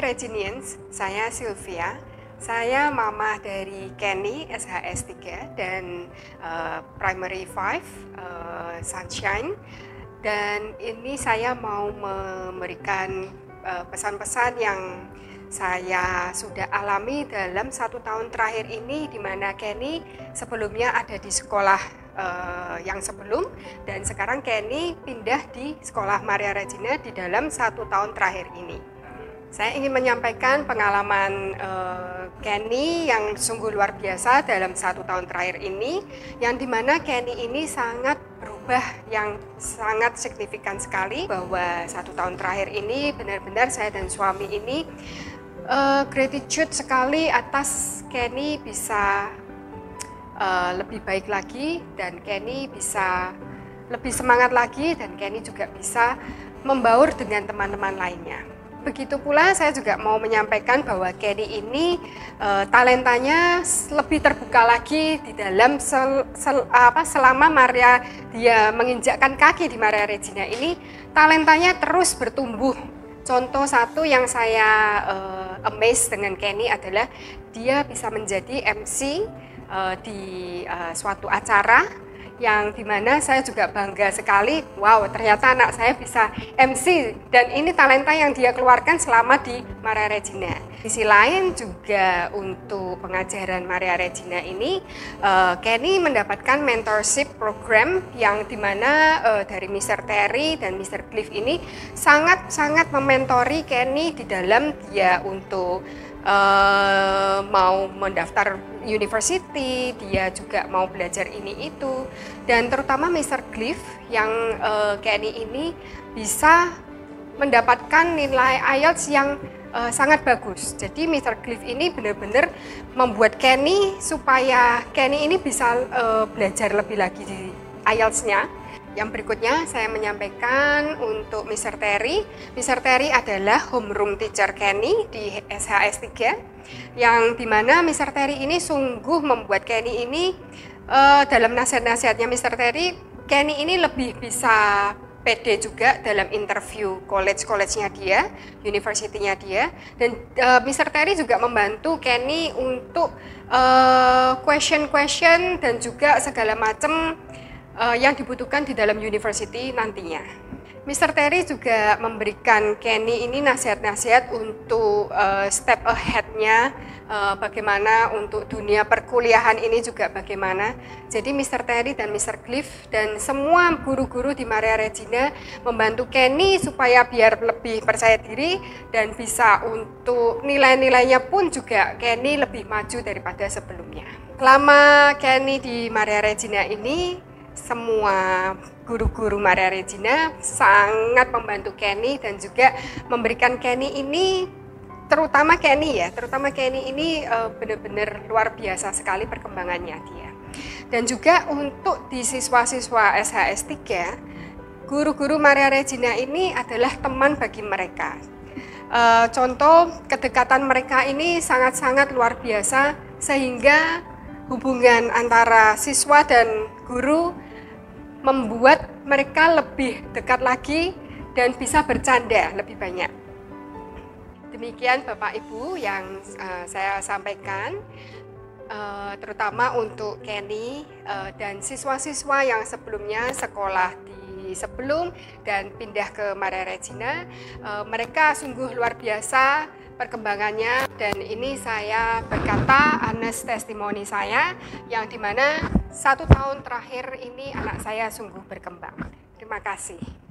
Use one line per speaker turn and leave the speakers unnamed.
Reginians, saya Sylvia. Saya mama dari Kenny SHS 3 dan Primary 5 Sunshine. Dan ini saya mau memberikan pesan-pesan yang saya sudah alami dalam 1 tahun terakhir ini, di mana Kenny sebelumnya ada di sekolah yang sebelum, dan sekarang Kenny pindah di sekolah Maria Regina di dalam 1 tahun terakhir ini. Saya ingin menyampaikan pengalaman Kenny yang sungguh luar biasa dalam 1 tahun terakhir ini, yang dimana Kenny ini sangat berubah yang sangat signifikan sekali, bahwa 1 tahun terakhir ini benar-benar saya dan suami ini gratitude sekali atas Kenny bisa lebih baik lagi, dan Kenny bisa lebih semangat lagi, dan Kenny juga bisa membaur dengan teman-teman lainnya. Begitu pula saya juga mau menyampaikan bahwa Kenny ini talentanya lebih terbuka lagi di dalam selama Maria dia menginjakkan kaki di Maria Regina ini, talentanya terus bertumbuh. Contoh satu yang saya amazed dengan Kenny adalah dia bisa menjadi MC di suatu acara yang dimana saya juga bangga sekali. Wow, ternyata anak saya bisa MC, dan ini talenta yang dia keluarkan selama di Maria Regina. Di sisi lain juga untuk pengajaran Maria Regina ini, Kenny mendapatkan mentorship program yang dimana dari Mr. Terry dan Mr. Cliff ini sangat mementori Kenny di dalam dia untuk mau mendaftar university, dia juga mau belajar ini itu, dan terutama Mr. Cliff yang Kenny ini bisa mendapatkan nilai IELTS yang sangat bagus. Jadi Mr. Cliff ini benar-benar membuat Kenny supaya Kenny ini bisa belajar lebih lagi di IELTS-nya. Yang berikutnya saya menyampaikan untuk Mr. Terry. Mr. Terry adalah homeroom teacher Kenny di SHS 3, yang dimana Mr. Terry ini sungguh membuat Kenny ini dalam nasihat-nasihatnya Mr. Terry, Kenny ini lebih bisa pede juga dalam interview college-nya dia, university-nya dia, dan Mr. Terry juga membantu Kenny untuk question-question dan juga segala macam yang dibutuhkan di dalam university nantinya. Mr. Terry juga memberikan Kenny ini nasihat-nasihat untuk step ahead-nya, bagaimana untuk dunia perkuliahan ini juga bagaimana. Jadi Mr. Terry dan Mr. Cliff dan semua guru-guru di Maria Regina membantu Kenny supaya biar lebih percaya diri, dan bisa untuk nilai-nilainya pun juga Kenny lebih maju daripada sebelumnya. Selama Kenny di Maria Regina ini, semua guru-guru Maria Regina sangat membantu Kenny dan juga memberikan Kenny ini, terutama Kenny ini benar-benar luar biasa sekali perkembangannya dia. Dan juga untuk di siswa-siswa SHS 3, guru-guru Maria Regina ini adalah teman bagi mereka. Contoh kedekatan mereka ini sangat-sangat luar biasa, sehingga hubungan antara siswa dan guru membuat mereka lebih dekat lagi dan bisa bercanda lebih banyak. Demikian Bapak Ibu yang saya sampaikan, terutama untuk Kenny dan siswa-siswa yang sebelumnya sekolah di sebelum dan pindah ke Maria Regina. Mereka sungguh luar biasa perkembangannya, dan ini saya berkata honest testimoni saya, yang dimana 1 tahun terakhir ini anak saya sungguh berkembang. Terima kasih.